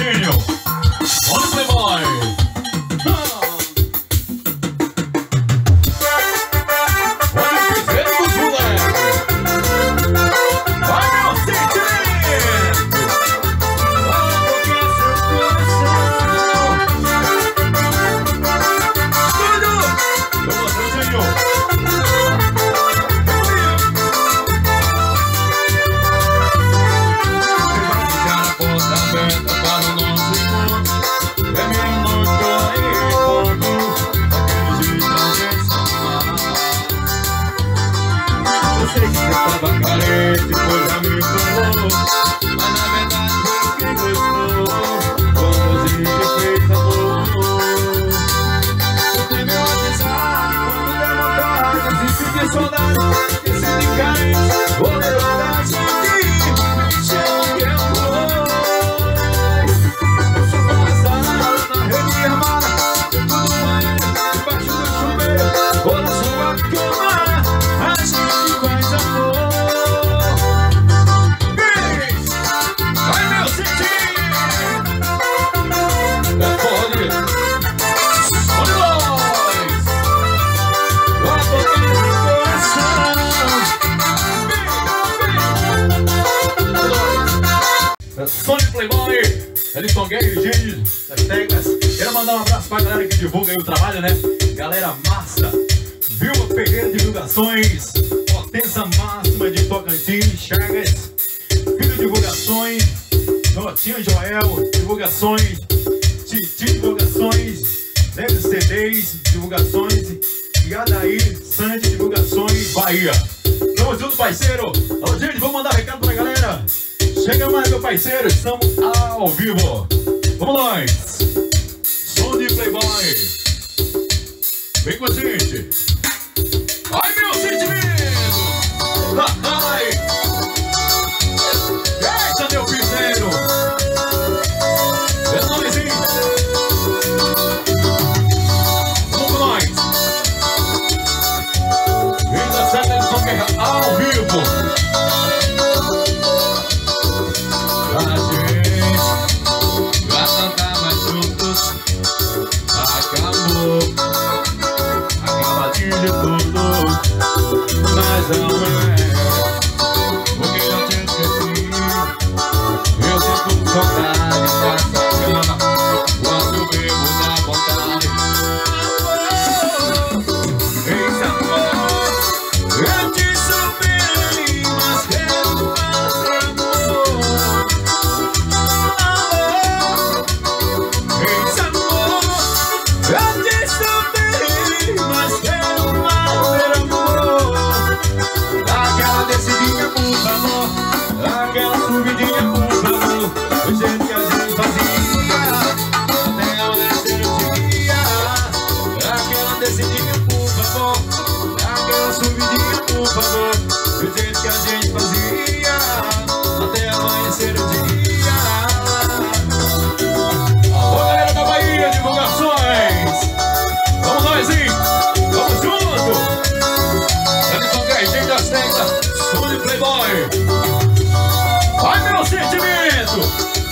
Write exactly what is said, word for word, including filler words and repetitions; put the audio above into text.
Serginho. Olha o Playboy. Sony Playboy, Elton Gay, Gênio das Teclas. Quero mandar um abraço pra galera que divulga aí o trabalho, né? Galera massa, Vilma Pereira Divulgações, Potência Máxima de Tocantins, Chagas, Filho Divulgações, Notinha Joel Divulgações, Titi Divulgações, Leve C Ds Divulgações e Adaí Sandy Divulgações, Bahia. Tamo junto, parceiro. Alô, gente, vamos mandar recado pra galera. Chega mais, meu parceiro, estamos ao vivo. Vamos nós. Som de Playboy. Vem com a gente. Ai, meu sentimento. Ai. Eita, meu piseiro. É nomezinho. Vamos com nós. Vem da Santa Elton Guerra ao vivo. A gente vai cantar mais juntos. Acabou, acaba de tudo, mas não é porque eu te esqueci. Eu sinto saudade dessa cama quando bebo na vontade. Esse amor eu te superei, mas quero mais amor. Eu te superei, mas quero mais ter amor. Aquela descidinha, por favor. Aquela subidinha, por favor. O jeito que a gente fazia até amanhecer o dia. Aquela descidinha, por favor. Aquela subidinha, por favor. O jeito que a gente fazia até amanhecer o dia. Alô, galera da Bahia, divulgações. Vamos nós, hein? Vamos junto! Elton Gay, Gênio das Teclas, Sony Playboy. Vai, meu sentimento!